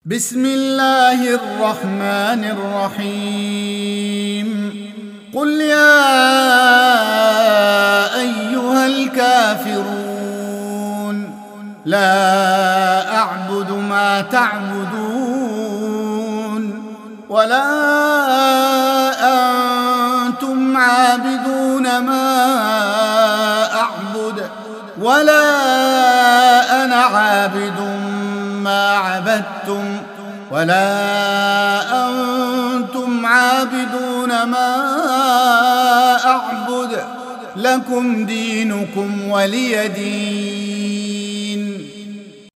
بسم الله الرحمن الرحيم قل يا أيها الكافرون لا أعبد ما تعبدون ولا أنتم عابدون ما أعبد ولا أنا عابد ما عبدتم ولا أنتم عابدون ما أعبد لكم دينكم ولي دين.